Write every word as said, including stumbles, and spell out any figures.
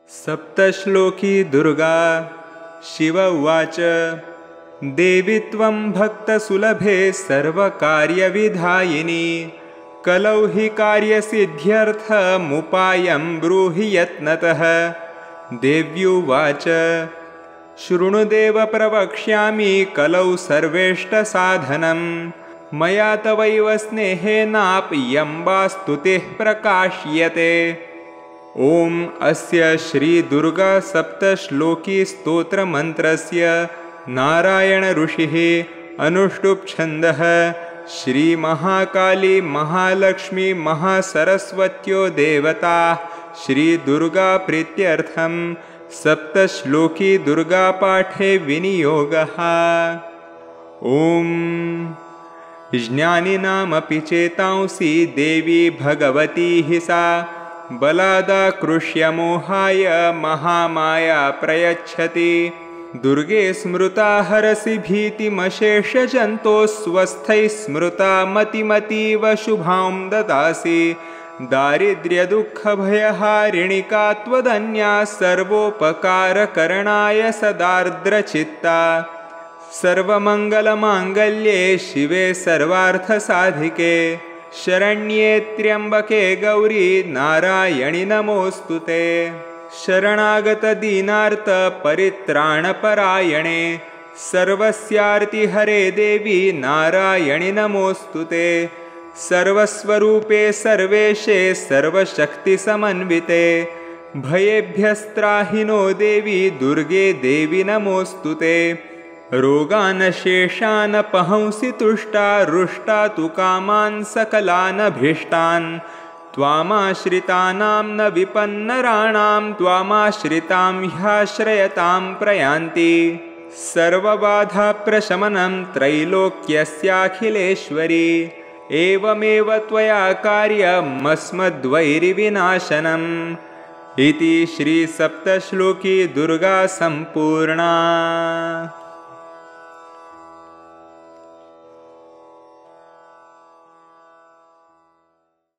सप्तश्लोकी दुर्गा। शिव उवाच देवी त्वं भक्तसुलभे सर्वकार्यविधायिनी कलौ हि कार्यसिद्ध्यर्थमुपायं ब्रूहि यत्नतः। देव्युवाच शृणुदेव प्रवक्ष्यामि कलौ सर्वेष्टसाधनं मया तवैव स्नेहेनाप्यं वा स्तुतिः प्रकाश्यते। ॐ अस्य श्रीदुर्गा सप्तश्लोकी स्तोत्रमन्त्रस्य नारायण ऋषिः अनुष्टुप् छन्दः श्रीमहाकाली महालक्ष्मी महासरस्वत्यो देवता श्रीदुर्गा प्रीत्यर्थं सप्तश्लोकी दुर्गापाठे विनियोगः। ॐ ज्ञानिनामपि चेतांसि देवी भगवती हि सा बलादाकृष्य मोहाय महामाया प्रयच्छति। दुर्गे स्मृता हरसि भीतिमशेषजन्तोः स्वस्थैः स्मृता मतिमतीव शुभां ददासि। दारिद्र्यदुःखभयहारिणिका त्वदन्या सर्वोपकारकरणाय सदार्द्रचित्ता। सर्वमङ्गलमाङ्गल्ये शिवे सर्वार्थसाधिके शरण्ये त्र्यम्बके गौरी नारायणि नमोऽस्तुते। शरणागतदीनार्तपरित्राणपरायणे सर्वस्यार्तिहरे देवी नारायणि नमोऽस्तुते। सर्वस्वरूपे सर्वेशे सर्वशक्तिसमन्विते भयेभ्यस्त्राहि नो देवी दुर्गे देवी नमोऽस्तुते। रोगानशेषान् पहंसि तुष्टा रुष्टा तु कामान् सकलानभीष्टान् त्वामाश्रितानां न विपन्नराणां त्वामाश्रितां ह्याश्रयतां प्रयान्ति। सर्वबाधाप्रशमनं त्रैलोक्यस्याखिलेश्वरी एवमेव त्वया कार्यमस्मद्वैरिविनाशनम् इति श्रीसप्तश्लोकी दुर्गा सम्पूर्णा।